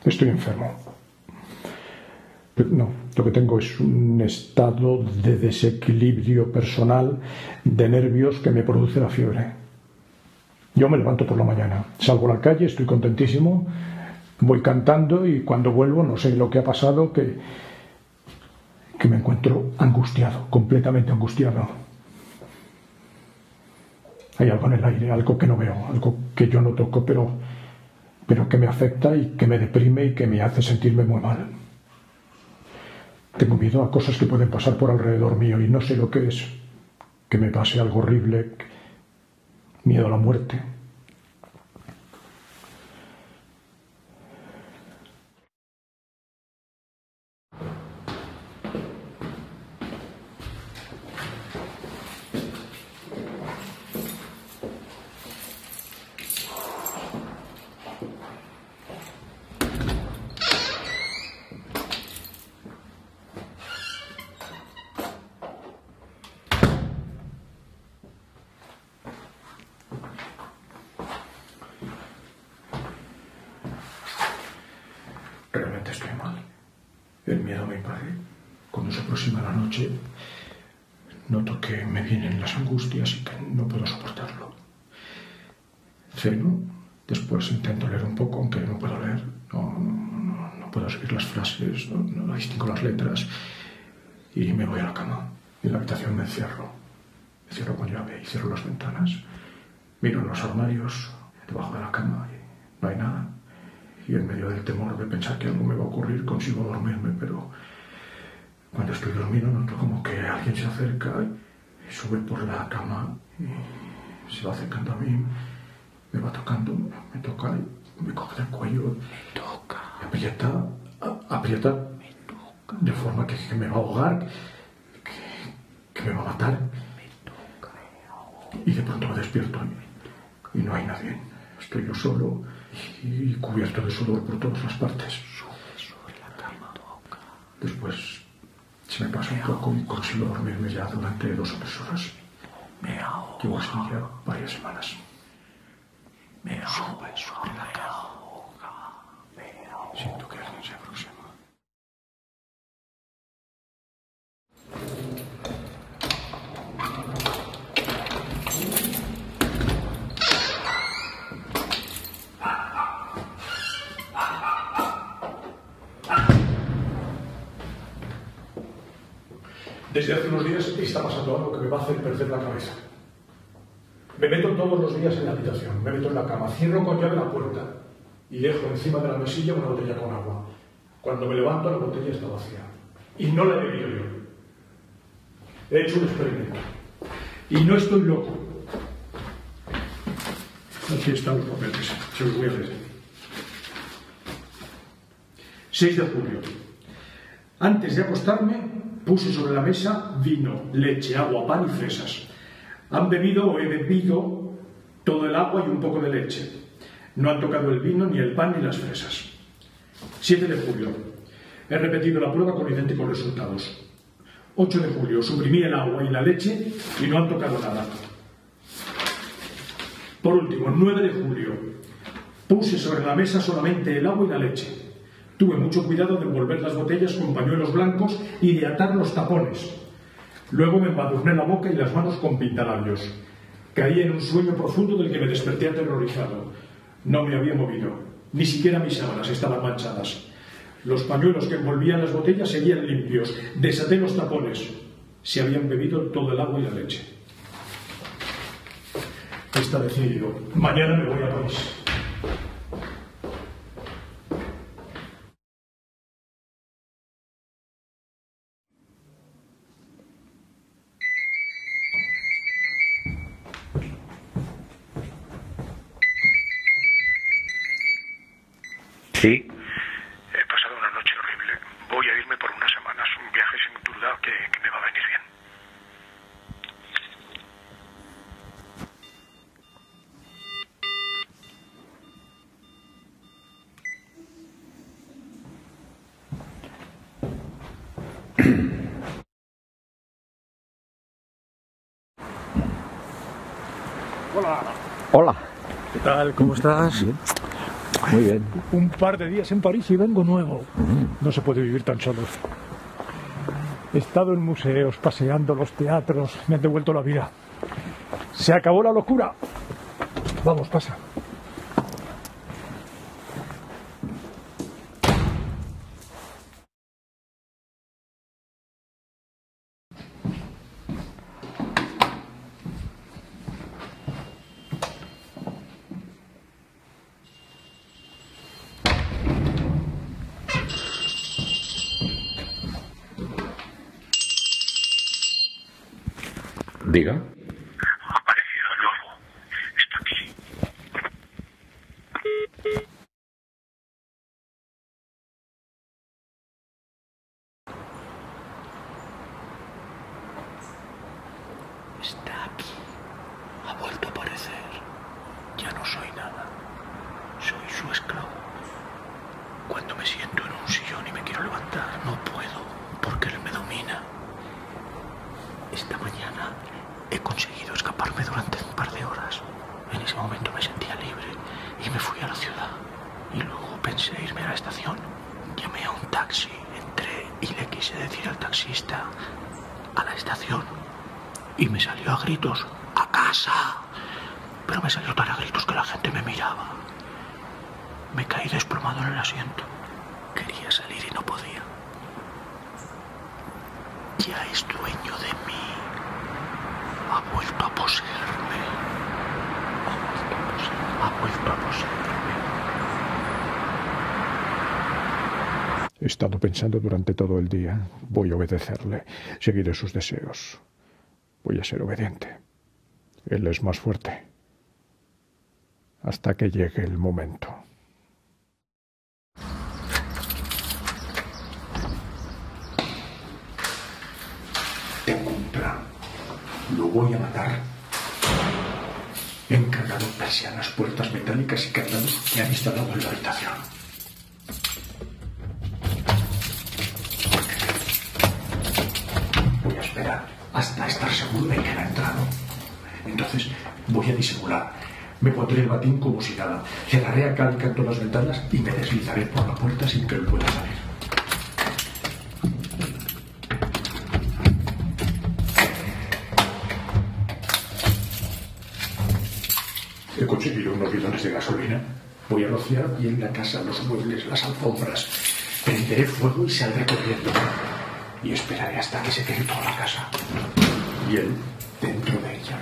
estoy enfermo. Pero no, lo que tengo es un estado de desequilibrio personal, de nervios que me produce la fiebre. Yo me levanto por la mañana, salgo a la calle, estoy contentísimo, voy cantando y cuando vuelvo no sé lo que ha pasado, que me encuentro angustiado, completamente angustiado. Hay algo en el aire, algo que no veo, algo que yo no toco, pero que me afecta y que me deprime y que me hace sentirme muy mal. Tengo miedo a cosas que pueden pasar por alrededor mío y no sé lo que es. Que me pase algo horrible, miedo a la muerte. Realmente estoy mal. El miedo me invade. Cuando se aproxima la noche, noto que me vienen las angustias y que no puedo soportarlo. Ceno, después intento leer un poco, aunque no puedo leer. No puedo seguir las frases, no distingo las letras. Y me voy a la cama. En la habitación me encierro. Me cierro con llave y cierro las ventanas. Miro en los armarios, debajo de la cama, y no hay nada. Y en medio del temor de pensar que algo me va a ocurrir, consigo dormirme, pero cuando estoy dormido noto como que alguien se acerca y sube por la cama y se va acercando a mí, me va tocando, me toca y me coge del cuello, me aprieta de forma que me va a ahogar, que me va a matar. Y de pronto me despierto y no hay nadie. Estoy yo solo y cubierto de sudor por todas las partes. Después se me pasa un poco y consigo dormirme ya durante 2 o 3 horas. Llevo así ya varias semanas. Sube sobre la cama. Siento que alguien se aproxima. Desde hace unos días está pasando algo que me va a hacer perder la cabeza. Me meto todos los días en la habitación, me meto en la cama, cierro con llave la puerta y dejo encima de la mesilla una botella con agua. Cuando me levanto la botella está vacía. Y no la he bebido yo. He hecho un experimento. Y no estoy loco. Aquí están los papeles, se los voy a leer. 6 de julio. Antes de acostarme, puse sobre la mesa vino, leche, agua, pan y fresas. Han bebido o he bebido todo el agua y un poco de leche. No han tocado el vino, ni el pan, ni las fresas. 7 de julio. He repetido la prueba con idénticos resultados. 8 de julio. Suprimí el agua y la leche y no han tocado nada. Por último, 9 de julio. Puse sobre la mesa solamente el agua y la leche. Tuve mucho cuidado de envolver las botellas con pañuelos blancos y de atar los tapones. Luego me embadurné la boca y las manos con pintalabios. Caí en un sueño profundo del que me desperté aterrorizado. No me había movido. Ni siquiera mis sábanas estaban manchadas. Los pañuelos que envolvían las botellas seguían limpios. Desaté los tapones. Se habían bebido todo el agua y la leche. Está decidido. Mañana me voy a París. Sí. He pasado una noche horrible. Voy a irme por unas semanas. Un viaje sin duda que me va a venir bien. Hola. Hola. ¿Qué tal? ¿Cómo estás? Bien. Muy bien. Un par de días en París y vengo nuevo. No se puede vivir tan solo. He estado en museos, paseando los teatros, me han devuelto la vida. Se acabó la locura. Vamos, pasa. Diga. Ha aparecido el lobo. Está aquí. Está aquí. Ha vuelto a aparecer. Ya no soy nada. Soy su esclavo. Cuando me siento en un sillón y me quiero levantar, no puedo, porque él me domina. Esta mañana he conseguido escaparme durante un par de horas. En ese momento me sentía libre y me fui a la ciudad. Y luego pensé irme a la estación. Llamé a un taxi, entré y le quise decir al taxista: a la estación. Y me salió a gritos: ¡a casa! Pero me salió tan a gritos que la gente me miraba. Me caí desplomado en el asiento. Quería salir y no podía. Ya es dueño de mí. Ha vuelto a poseerme. Ha vuelto a poseerme. He estado pensando durante todo el día. Voy a obedecerle. Seguiré sus deseos. Voy a ser obediente. Él es más fuerte. Hasta que llegue el momento. Tengo un plan. Lo voy a matar. He encargado persianas, puertas metálicas y candados que han instalado en la habitación. Voy a esperar hasta estar seguro de que él ha entrado. Entonces voy a disimular. Me pondré el batín como si nada. Cerraré a cal y canto las ventanas y me deslizaré por la puerta sin que él pueda salir. He conseguido unos bidones de gasolina. Voy a rociar bien la casa, los muebles, las alfombras. Prenderé fuego y saldré corriendo. Y esperaré hasta que se quede toda la casa. Y él dentro de ella.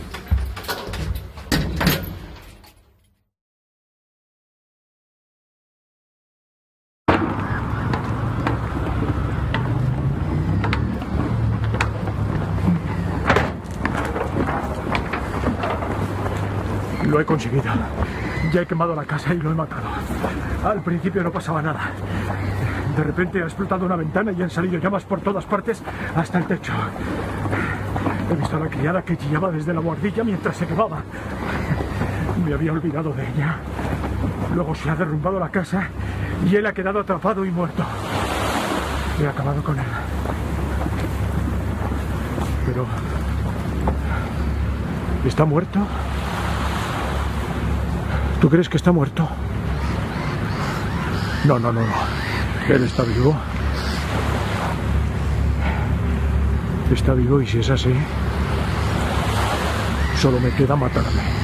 Lo he conseguido. Ya he quemado la casa y lo he matado. Al principio no pasaba nada. De repente ha explotado una ventana y han salido llamas por todas partes hasta el techo. He visto a la criada que chillaba desde la buhardilla mientras se quemaba. Me había olvidado de ella. Luego se ha derrumbado la casa y él ha quedado atrapado y muerto. He acabado con él. Pero... ¿está muerto? ¿Tú crees que está muerto? No. Él está vivo. Está vivo y si es así, solo me queda matarme.